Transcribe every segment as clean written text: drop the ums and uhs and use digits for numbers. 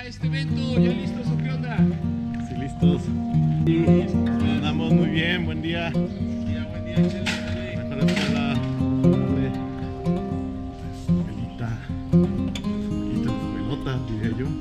para este evento. ¿Ya listos o qué onda? Sí, listos. Andamos muy bien, buen día. Buen día, échale, dale. Mejor escuela. Dale. Escuelita, escuelota, diría yo.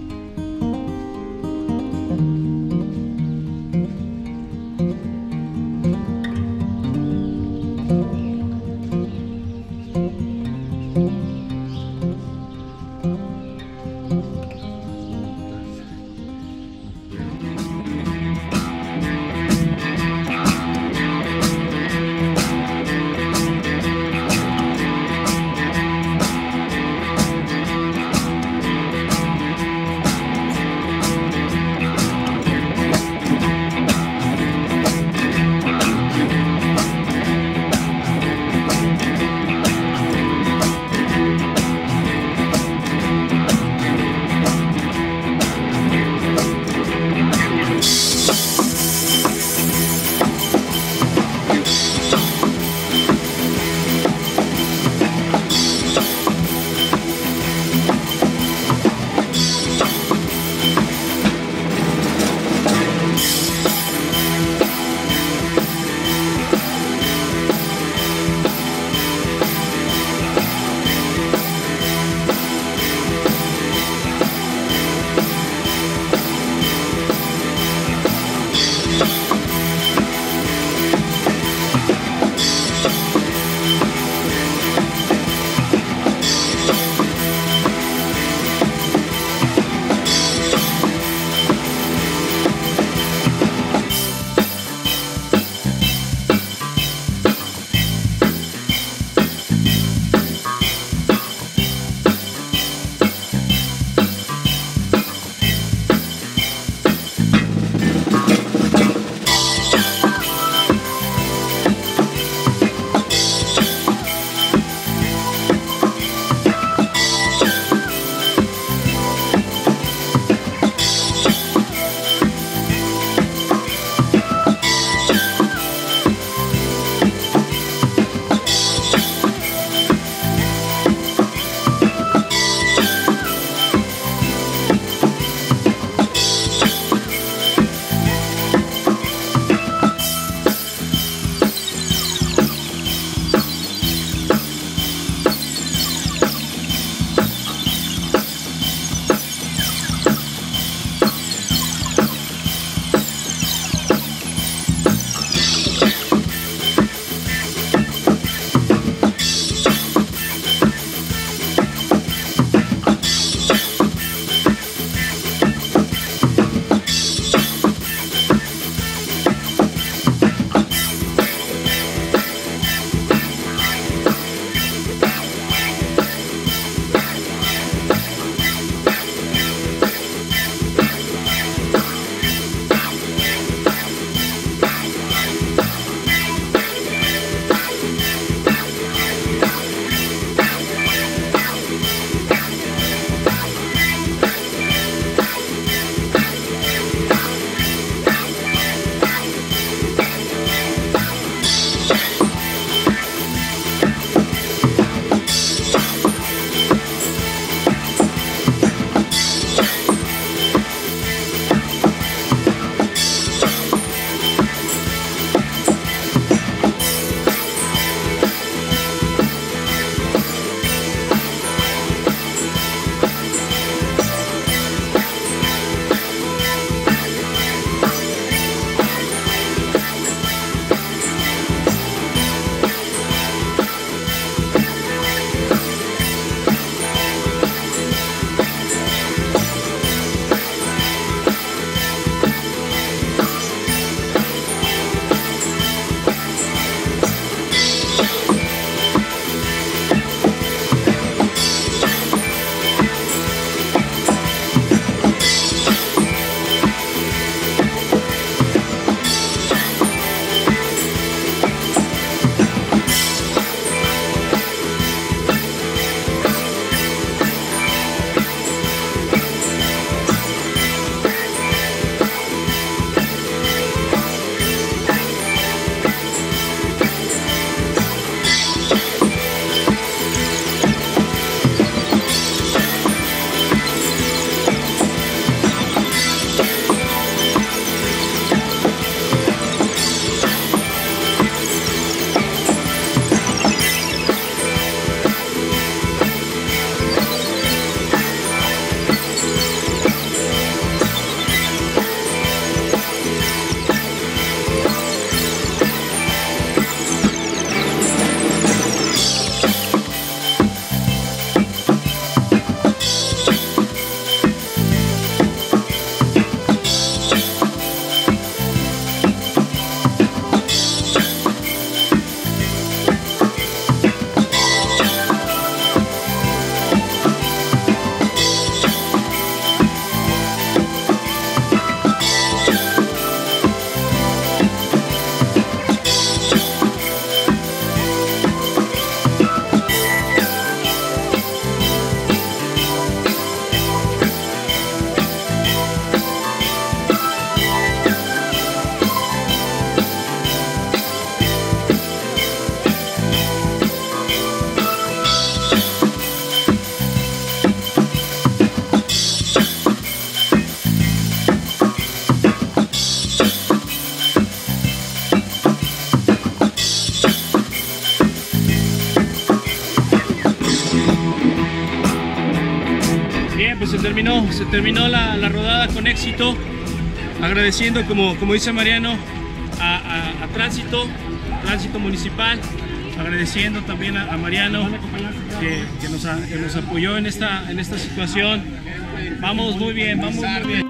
bueno, se terminó la rodada con éxito, agradeciendo, como dice Mariano, a Tránsito Municipal, agradeciendo también a Mariano que nos apoyó en esta situación. Vamos muy bien, vamos muy bien.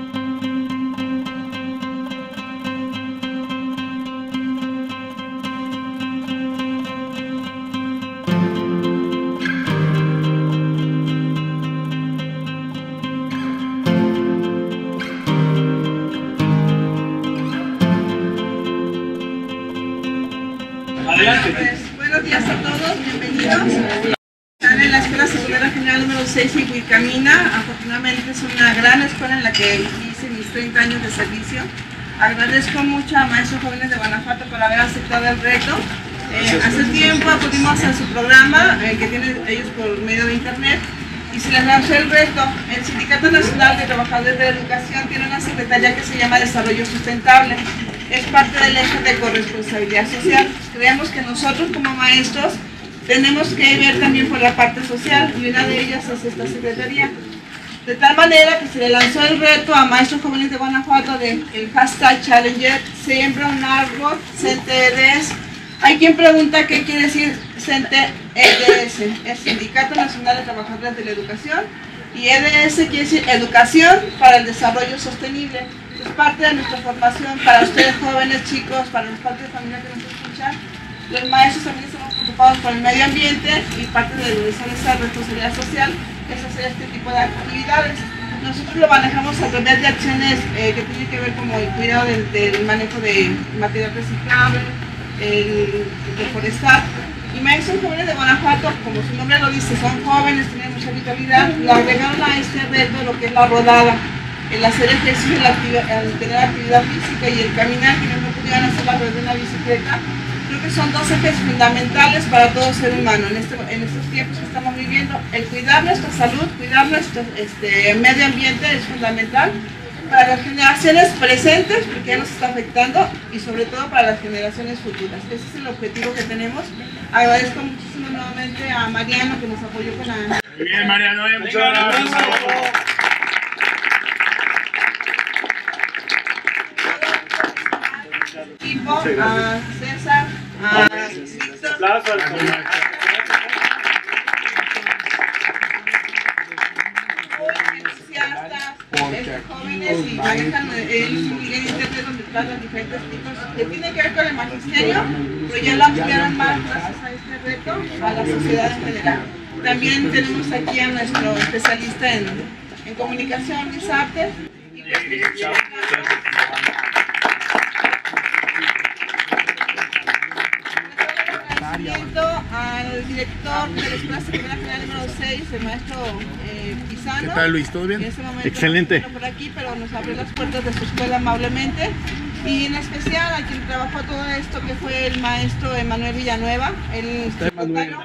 Buenos días a todos, bienvenidos. Están en la Escuela Secundaria General número 6 en Huilcamina. Afortunadamente es una gran escuela en la que hice mis 30 años de servicio. Agradezco mucho a maestros jóvenes de Guanajuato por haber aceptado el reto. Hace tiempo acudimos a su programa que tienen ellos por medio de internet y se les lanzó el reto. El Sindicato Nacional de Trabajadores de la Educación tiene una secretaría que se llama Desarrollo Sustentable. Es parte del eje de corresponsabilidad social. Creemos que nosotros como maestros tenemos que ver también por la parte social y una de ellas es esta secretaría. De tal manera que se le lanzó el reto a maestros jóvenes de Guanajuato del hashtag Challenger, siembra un árbol, CENTE-EDS. Hay quien pregunta qué quiere decir CENTE-EDS, es Sindicato Nacional de Trabajadores de la Educación, y EDS quiere decir Educación para el Desarrollo Sostenible. Es parte de nuestra formación para ustedes jóvenes, chicos, para los padres de familia que nos escuchan. Los maestros también estamos preocupados por el medio ambiente y parte de esa responsabilidad social es hacer este tipo de actividades. Nosotros lo manejamos a través de acciones que tienen que ver como el cuidado del manejo de material reciclable, el forestal. Y maestros jóvenes de Guanajuato, como su nombre lo dice, son jóvenes, tienen mucha vitalidad, lo agregaron a este reto lo que es la rodada, el hacer ejercicio, el tener actividad física y el caminar, que no pudieran hacer a través de una bicicleta. Creo que son dos ejes fundamentales para todo ser humano en estos tiempos que estamos viviendo. El cuidar nuestra salud, cuidar nuestro medio ambiente es fundamental para las generaciones presentes, porque ya nos está afectando, y sobre todo para las generaciones futuras. Ese es el objetivo que tenemos. Agradezco muchísimo nuevamente a Mariano que nos apoyó con la... Muy bien, Mariano, muchas gracias. Equipo, a César, a Víctor, entusiastas, jóvenes y manejan el internet donde están los diferentes tipos que tienen que ver con el magisterio, pero ya lo ampliaron más gracias a este reto a la sociedad en general. También tenemos aquí a nuestro especialista en comunicación, Luis Artes, y al director de la Escuela Secundaria General número 6, el maestro Pizano. ¿Qué tal, Luis? ¿Todo bien? En este momento Excelente. no por aquí, pero nos abrió las puertas de su escuela amablemente. Y en especial a quien trabajó todo esto, que fue el maestro Emanuel Villanueva. Venga, Manuel.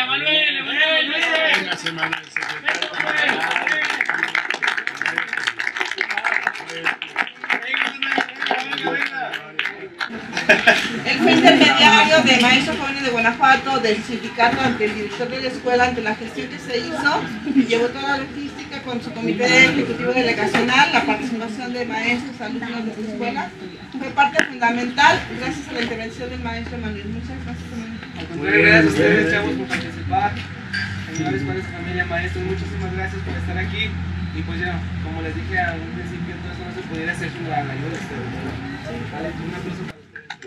Él fue intermediario de maestros jóvenes de Guanajuato, del sindicato, ante el director de la escuela, ante la gestión que se hizo, llevó toda la logística con su comité ejecutivo delegacional, la participación de maestros, alumnos de su escuela. Fue parte fundamental gracias a la intervención del maestro Manuel. Muchas gracias, Manuel. Muchas gracias a ustedes, chavos, por participar. Señores, padres de familia, maestros, muchísimas gracias por estar aquí. Y pues ya, como les dije a un principio, todo esto no se pudiera hacer sin la ayuda de ustedes. Vale, un aplauso para ustedes.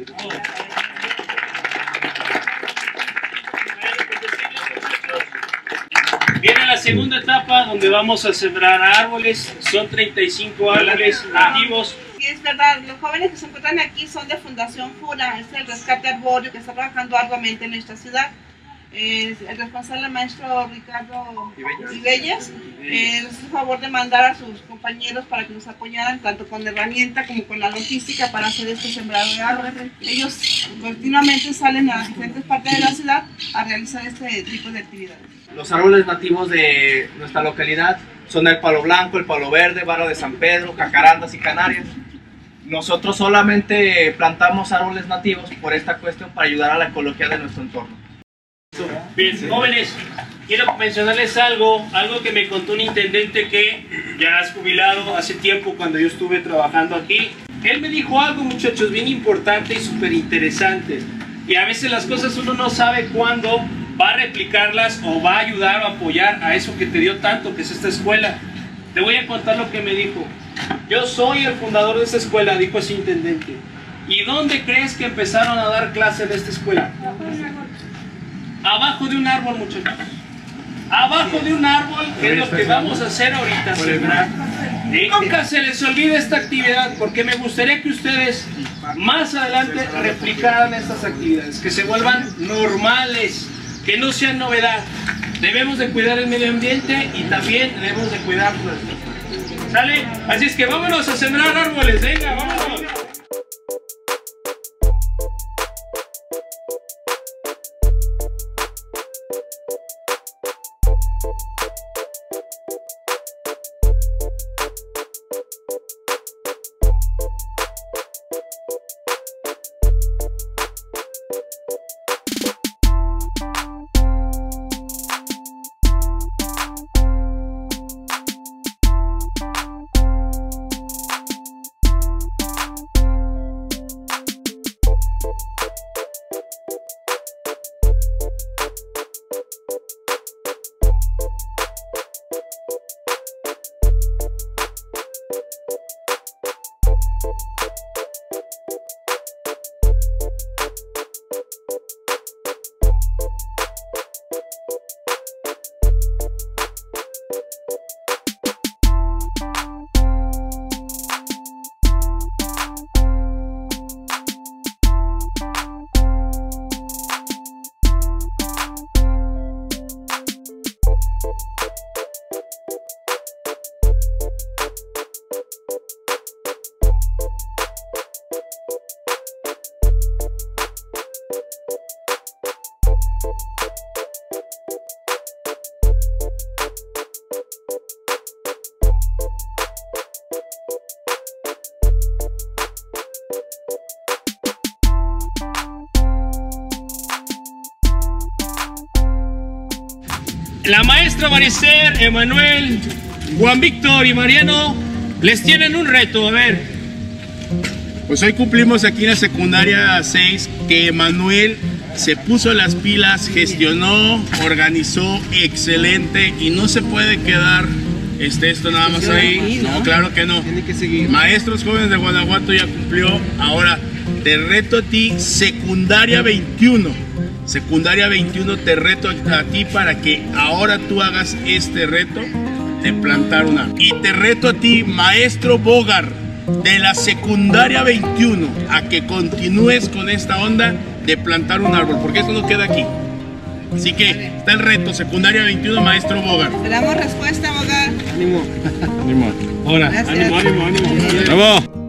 Viene la segunda etapa donde vamos a sembrar árboles. Son 35 árboles nativos. Sí, es verdad, los jóvenes que se encuentran aquí son de Fundación FURA, es el rescate arbóreo que está trabajando arduamente en nuestra ciudad. El responsable, el maestro Ricardo Ibelles, nos hizo favor de mandar a sus compañeros para que nos apoyaran tanto con herramienta como con la logística para hacer este sembrado de árboles. Ellos continuamente salen a diferentes partes de la ciudad a realizar este tipo de actividades. Los árboles nativos de nuestra localidad son el palo blanco, el palo verde, vara de San Pedro, jacarandas y canarias. Nosotros solamente plantamos árboles nativos por esta cuestión para ayudar a la ecología de nuestro entorno. Bien, jóvenes, quiero mencionarles algo que me contó un intendente que ya es jubilado hace tiempo cuando yo estuve trabajando aquí. Él me dijo algo, muchachos, bien importante y súper interesante. Y a veces las cosas uno no sabe cuándo va a replicarlas o va a ayudar o apoyar a eso que te dio tanto, que es esta escuela. Te voy a contar lo que me dijo. Yo soy el fundador de esta escuela, dijo ese intendente. ¿Y dónde crees que empezaron a dar clases de esta escuela? Abajo de un árbol, muchachos. Abajo de un árbol, que es lo que vamos a hacer ahorita, sembrar. Y nunca se les olvide esta actividad, porque me gustaría que ustedes más adelante replicaran estas actividades, que se vuelvan normales, que no sean novedad. Debemos de cuidar el medio ambiente y también debemos de cuidar nuestro. ¿Sale? Así es que vámonos a sembrar árboles, venga, vámonos. La maestra Marister, Emanuel, Juan Víctor y Mariano les tienen un reto, a ver. Pues hoy cumplimos aquí en la secundaria 6 que Emanuel se puso las pilas, gestionó, organizó excelente y no se puede quedar esto nada más ahí. No, claro que no. Tiene que seguir. Maestros jóvenes de Guanajuato ya cumplió. Ahora te reto a ti, secundaria 21. Secundaria 21 te reto a ti para que ahora tú hagas este reto de plantar un árbol. Y te reto a ti, maestro Bogar, de la secundaria 21, a que continúes con esta onda de plantar un árbol, porque eso no queda aquí. Así que está el reto, secundaria 21, maestro Bogar. Esperamos respuesta, Bogar. Ánimo. Ánimo. Ahora, Gracias. ánimo, ánimo, ánimo. ¡Bravo!